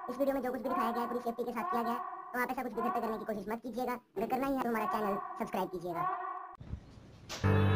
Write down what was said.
इस वीडियो में जो कुछ भी दिखाया गया है पूरी सेफ्टी के साथ किया गया है, तो आप ऐसा कुछ भी घर पे करने की कोशिश मत कीजिएगा। अगर करना ही है तो हमारा चैनल सब्सक्राइब कीजिएगा।